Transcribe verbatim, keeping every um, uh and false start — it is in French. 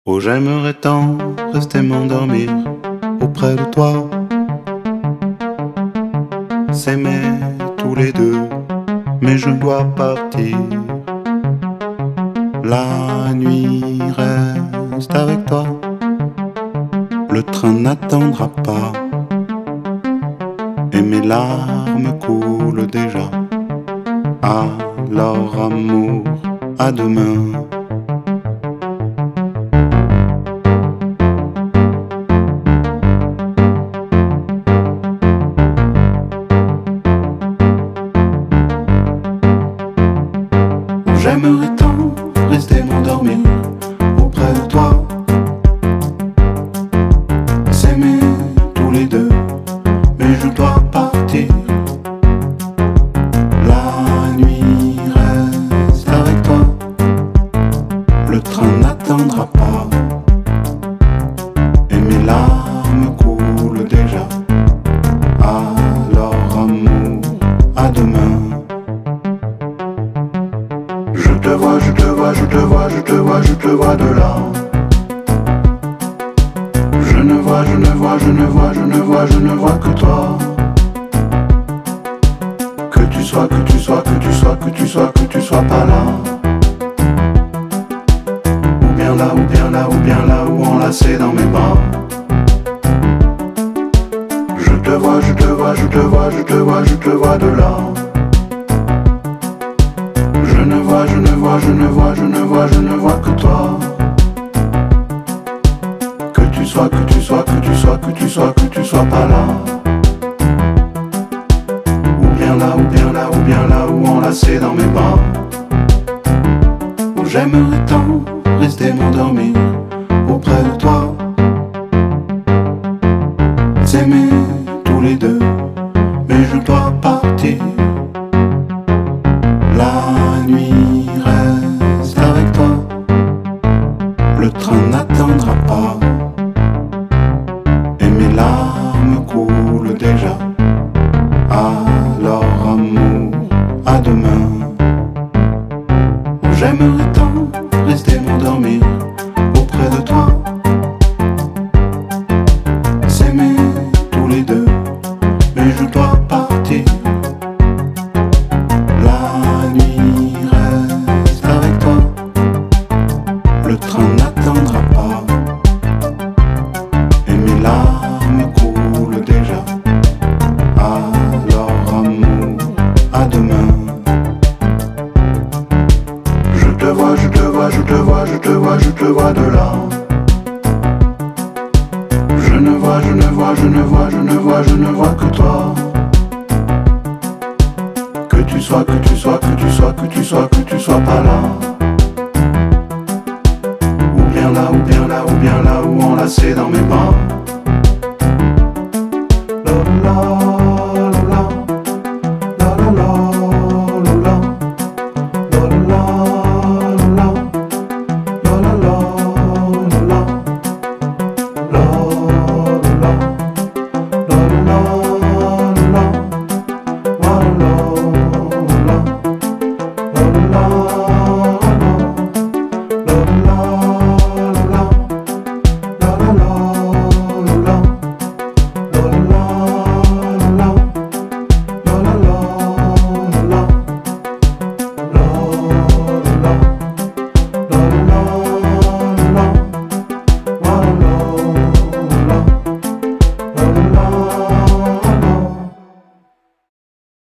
Oh, j'aimerais tant rester m'endormir auprès de toi, s'aimer tous les deux, mais je dois partir. La nuit reste avec toi, le train n'attendra pas, et mes larmes coulent déjà. Alors amour, à demain. J'aimerais tant rester m'endormir auprès de toi, s'aimer tous les deux, mais je dois partir. La nuit reste avec toi, le train n'attendra pas, et mes larmes coulent déjà. Alors amour, à demain. Je te vois, je te vois, je te vois, je te vois, je te vois de là. Je ne vois, je ne vois, je ne vois, je ne vois, je ne vois que toi. Que tu sois, que tu sois, que tu sois, que tu sois, que tu sois pas là. Ou bien là, ou bien là, ou bien là, ou enlacé dans mes bras. Je te vois, je te vois, je te vois, je te vois, je te vois de là. Je ne vois, je ne vois, je ne vois, je ne vois, je ne vois que toi. Que tu sois, que tu sois, que tu sois, que tu sois, que tu sois pas là. Ou bien là, ou bien là, ou bien là, ou enlacé dans mes bras. Oh, j'aimerais tant rester m'endormir auprès de toi, s'aimer tous les deux, mais je dois partir. La nuit reste avec toi, le train n'attendra pas, et mes larmes coulent déjà. Alors amour, à demain. J'aimerais tant rester m'endormir auprès de toi, s'aimer tous les deux, mais je dois partir. La nuit reste avec toi, le train n'attendra pas, et mes larmes coulent déjà. Alors amour, à demain. Je te vois, je te vois, je te vois, je te vois, je te vois de là. Je ne vois, je ne vois, je ne vois, je ne vois, je ne vois que toi. Que tu sois, que tu sois, que tu sois, que tu sois, que tu sois pas là. Ou bien là, ou bien là, ou bien là, ou enlacé dans mes bras.